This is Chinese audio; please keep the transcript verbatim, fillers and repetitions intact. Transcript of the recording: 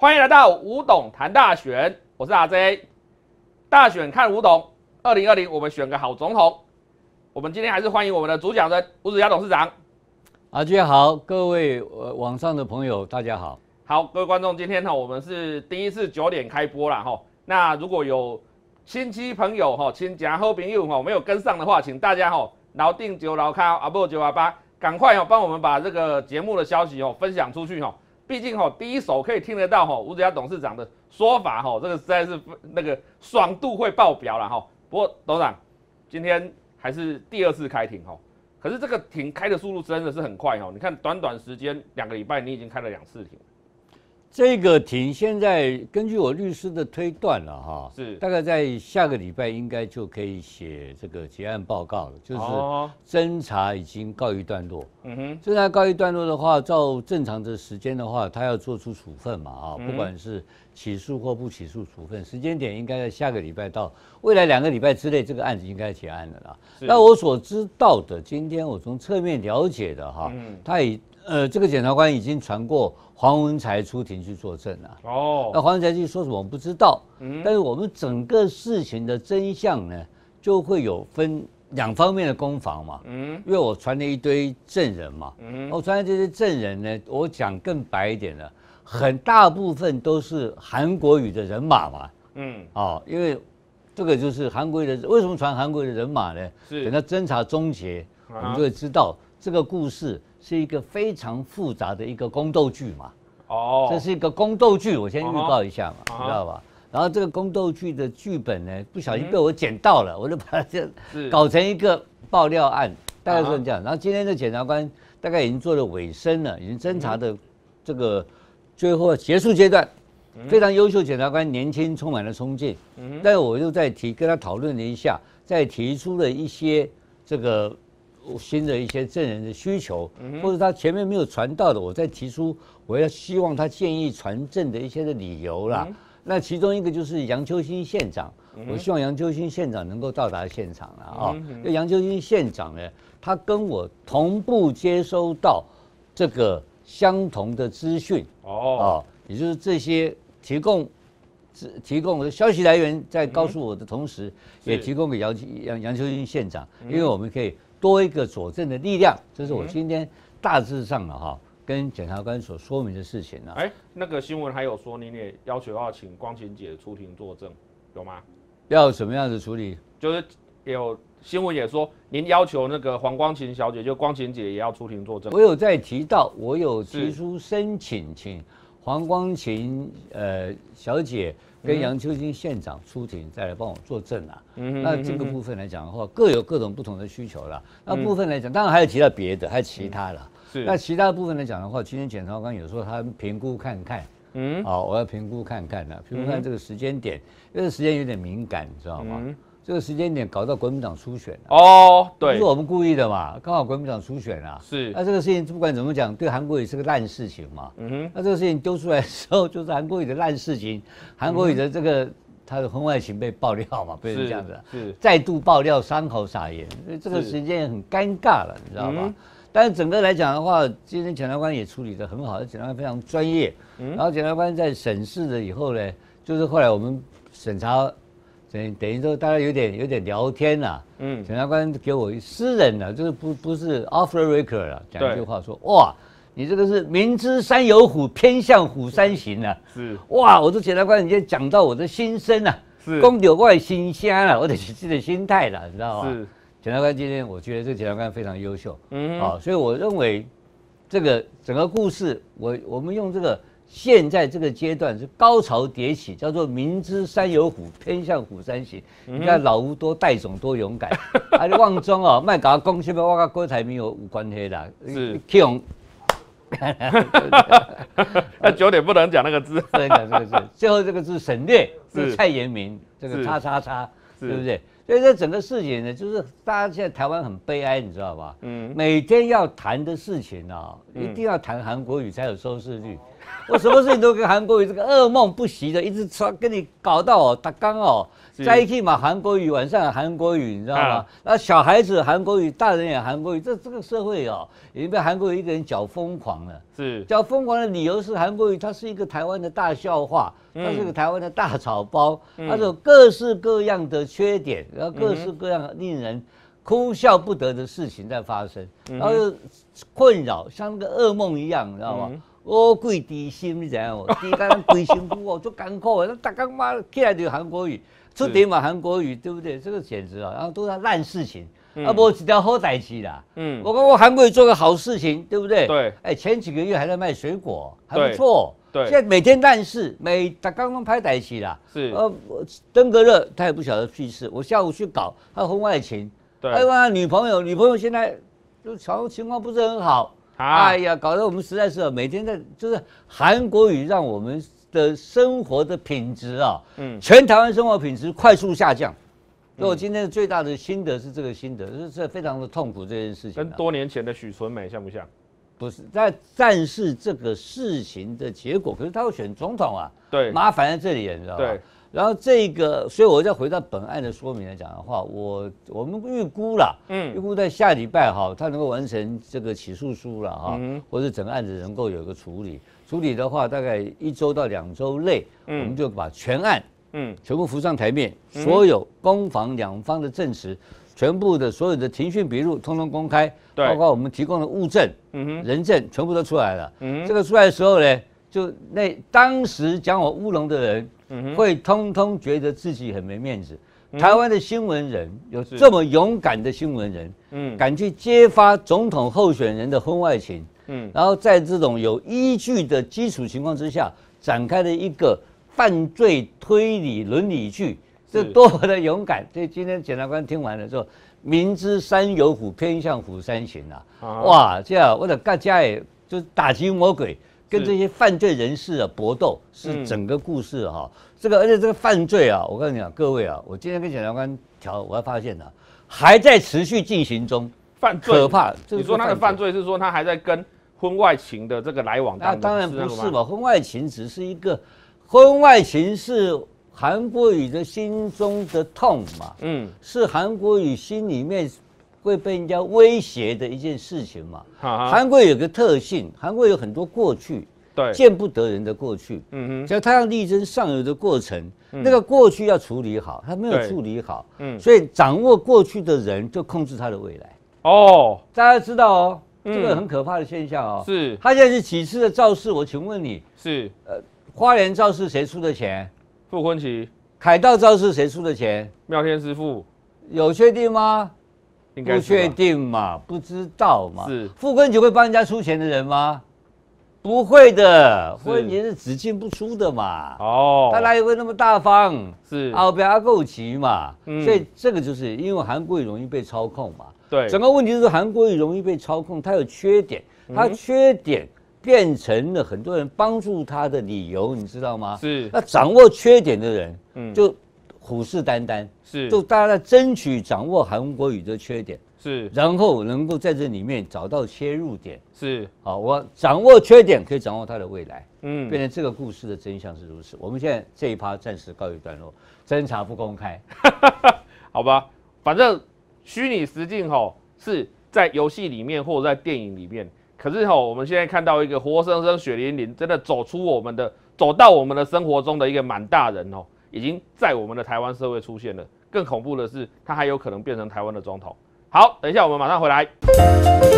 欢迎来到吴董谈大选，我是阿 J。大选看吴董，二零二零我们选个好总统。我们今天还是欢迎我们的主讲人吴子嘉董事长。 阿 J 好，各位呃网上的朋友大家好。 好，各位观众，今天哈我们是第一次九点开播啦哈。那如果有亲戚朋友哈、亲家好朋友哈没有跟上的话，请大家哈老定九老卡阿布九阿八，赶快哈帮我们把这个节目的消息哦分享出去哈。毕竟哈第一手可以听得到哈吴子嘉董事长的说法哈，这个实在是那个爽度会爆表了哈。不过董事长今天还是第二次开庭哈，可是这个庭开的速度真的是很快哈。你看短短时间两个礼拜，你已经开了两次庭。 这个庭现在根据我律师的推断了哈，是大概在下个礼拜应该就可以写这个结案报告了，就是侦查已经告一段落。嗯哼，侦查告一段落的话，照正常的时间的话，他要做出处分嘛啊，不管是起诉或不起诉处分，时间点应该在下个礼拜到未来两个礼拜之内，这个案子应该结案了啦。那我所知道的，今天我从侧面了解的哈，他已呃这个检察官已经传过黄文才出庭去作证了。哦，那黄文才去说什么我不知道，嗯，但是我们整个事情的真相呢，就会有分两方面的攻防嘛，嗯，因为我传了一堆证人嘛，嗯，我传的这些证人呢，我讲更白一点了，很大部分都是韩国瑜的人马嘛，嗯，哦，因为这个就是韩国瑜的，为什么传韩国瑜的人马呢？是等到侦查终结，我们就会知道这个故事是一个非常复杂的一个宫斗剧嘛。哦，这是一个宫斗剧，我先预告一下嘛，你知道吧？然后这个宫斗剧的剧本呢，不小心被我捡到了，我就把它这搞成一个爆料案，大概是这样。然后今天的检察官大概已经做了尾声了，已经侦查的这个最后结束阶段，非常优秀检察官，年轻，充满了冲劲。但是我就再提跟他讨论了一下，再提出了一些这个新的一些证人的需求，或者他前面没有传到的，我再提出我要希望他建议传证的一些的理由啦。那其中一个就是杨秋兴县长，我希望杨秋兴县长能够到达现场了啊。因为杨秋兴县长呢，他跟我同步接收到这个相同的资讯哦，也就是这些提供提供的消息来源在告诉我的同时，也提供给杨杨杨秋兴县长，因为我们可以多一个佐证的力量，这是我今天大致上的哈。跟检察官所说明的事情呢？ 哎，那个新闻还有说，您也要求要请光晴姐出庭作证，有吗？ 要什么样的处理？ 就是有新闻也说，您要求那个黄光晴小姐，就光晴姐也要出庭作证。 我有在提到，我有提出申请，请黄光晴呃小姐跟杨秋兴县长出庭，再来帮我作证啊。嗯，那这个部分来讲的话，各有各种不同的需求啦。那部分来讲，当然还有提到别的，还有其他啦。那其他部分来讲的话，今天检察官有时候他评估看看，嗯，好，我要评估看看呢，评估看这个时间点，因为时间有点敏感，你知道吗？嗯、这个时间点搞到国民党初选了， 哦，对， 是我们故意的嘛，刚好国民党初选啊， 是， 那这个事情不管怎么讲，对韩国瑜是个烂事情嘛，嗯哼，那这个事情丢出来的时候，就是韩国瑜的烂事情，韩国瑜的这个。他的婚外情被爆料嘛，被人这样子，是再度爆料，伤口撒盐，所以这个时间很尴尬了，你知道吗？嗯、但是整个来讲的话，今天检察官也处理得很好，检察官非常专业。嗯、然后检察官在审视了以后呢，就是后来我们审查，等等于说大家有点有点聊天啦。嗯，检察官给我私人的，就是不不是 off the record 啦，讲一句话说，哇。你这个是明知山有虎，偏向虎山行啊！是哇，我说检察官，你今天讲到我的心声啊，是讲到我的心声了，我的这个心态了，你知道吗？是检察官今天，我觉得这个检察官非常优秀，嗯，啊，所以我认为这个整个故事，我我们用这个现在这个阶段是高潮迭起，叫做明知山有虎，偏向虎山行。嗯、你看老吴多带种多勇敢，啊，你旺中哦，卖搞讲什么，我跟郭台铭有有关系啦，是用。 那九点不能讲那个字， 不能讲这个字。最后这个字省略，是蔡延明这个叉叉叉，对不对？所以这整个事情呢，就是大家现在台湾很悲哀，你知道吧？嗯，每天要谈的事情啊，一定要谈韩国瑜才有收视率。 我什么事情都跟韩国瑜这个噩梦不息的，一直传跟你搞到哦，他刚哦。在一起嘛，韩国语晚上韩国语，你知道吗？那、啊、小孩子韩国语，大人也韩国语，这这个社会哦，已经被韩国瑜一个人搅疯狂了。 是， 搅疯狂的理由是韩国瑜他是一个台湾的大笑话，他是个台湾的大草包，嗯、他有各式各样的缺点，然后各式各样令人哭笑不得的事情在发生，嗯、然后又困扰，像那个噩梦一样，你知道吗？嗯乌龟低心，你知道吗？低干龟辛苦哦，就艰苦的，那大刚妈起来就韩国语，出点嘛韩国语，对不对？这个简直啊，然后都是烂事情，嗯、啊，无一条好代志啦。嗯，我讲我韩国语做个好事情，对不对？ 对。 哎，前几个月还在卖水果，还不错。 对。 现在每天烂事，每大刚刚拍代志啦。 是。 呃，登革热他也不晓得屁事，我下午去搞他婚外情， 对。 还有他女朋友，女朋友现在就情情况不是很好。啊、哎呀，搞得我们实在是每天在就是韩国语让我们的生活的品质啊，嗯，全台湾生活品质快速下降。所以我今天最大的心得是这个心得，就是非常的痛苦这件事情、啊。 跟多年前的许纯美像不像？ 不是，但但是这个事情的结果，可是他会选总统啊， 对， 麻烦在这里，你知道吗？ 对。 然后这个，所以我再回到本案的说明来讲的话，我我们预估啦，嗯，预估在下礼拜哈，他能够完成这个起诉书了哈，嗯、或者整个案子能够有一个处理。处理的话，大概一周到两周内，嗯、我们就把全案，嗯，全部浮上台面，嗯、所有攻防两方的证词，全部的所有的庭讯笔录，通通公开，包括我们提供的物证、嗯哼，人证，全部都出来了。嗯，这个出来的时候呢，就那当时讲我乌龙的人。会通通觉得自己很没面子。嗯、台湾的新闻人有这么勇敢的新闻人，嗯，敢去揭发总统候选人的婚外情，嗯，然后在这种有依据的基础情况之下，展开了一个犯罪推理伦理剧，这多么的勇敢！所以今天检察官听完了之后，明知山有虎，偏向虎山行啊！啊哇，这样我的大家也就是打击魔鬼。跟这些犯罪人士啊搏斗是整个故事哈、啊，嗯、这个而且这个犯罪啊，我告诉你啊，各位啊，我今天跟检察官调，我还发现呢、啊，还在持续进行中， 犯罪可怕。你说他的犯罪是说他还在跟婚外情的这个来往当中？ 那当然不是嘛，婚外情只是一个，婚外情是韩国瑜的心中的痛嘛，嗯，是韩国瑜心里面。会被人家威胁的一件事情嘛？韩国有个特性，韩国有很多过去， 对， 见不得人的过去。嗯哼，只要他要力争上游的过程，嗯、那个过去要处理好，他没有处理好，嗯，所以掌握过去的人就控制他的未来。哦，大家知道哦，嗯、这个很可怕的现象哦。 是， 他现在是几次的造势？我请问你， 是呃， 花莲造势谁出的钱？ 傅昆萁。凯道造势谁出的钱？ 妙天师傅。 有确定吗？不确定嘛，不知道嘛。是傅昆萁会帮人家出钱的人吗？不会的，傅昆萁是只进不出的嘛。哦，他哪里会那么大方？是后边阿够急嘛。嗯、所以这个就是因为韩国瑜容易被操控嘛。 对， 整个问题是韩国瑜容易被操控，他有缺点，他缺点变成了很多人帮助他的理由，你知道吗？是。那掌握缺点的人，嗯，就。虎视眈眈，是，就大家在争取掌握韩国瑜的缺点，是，然后能够在这里面找到切入点，是，好，我掌握缺点可以掌握他的未来，嗯，变成这个故事的真相是如此。我们现在这一趴暂时告一段落，侦查不公开， 好吧，反正虚拟实境吼是在游戏里面或者在电影里面，可是吼我们现在看到一个活生生血淋淋，真的走出我们的走到我们的生活中的一个满大人哦。已经在我们的台湾社会出现了，更恐怖的是，他还有可能变成台湾的总统。好，等一下我们马上回来。